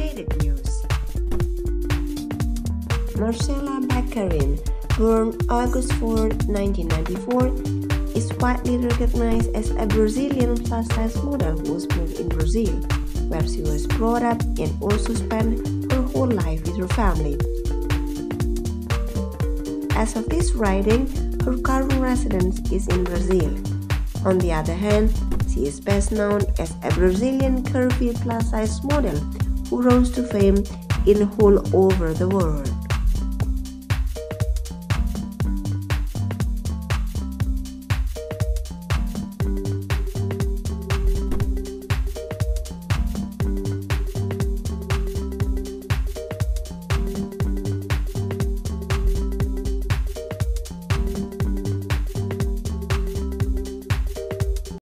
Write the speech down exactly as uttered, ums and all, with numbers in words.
related news. Marcela Baccarim, born August fourth, nineteen ninety-four, is widely recognized as a Brazilian plus-size model who was born in Brazil, where she was brought up and also spent her whole life with her family. As of this writing, her current residence is in Brazil. On the other hand, she is best known as a Brazilian curvy plus-size model who rose to fame in all over the world.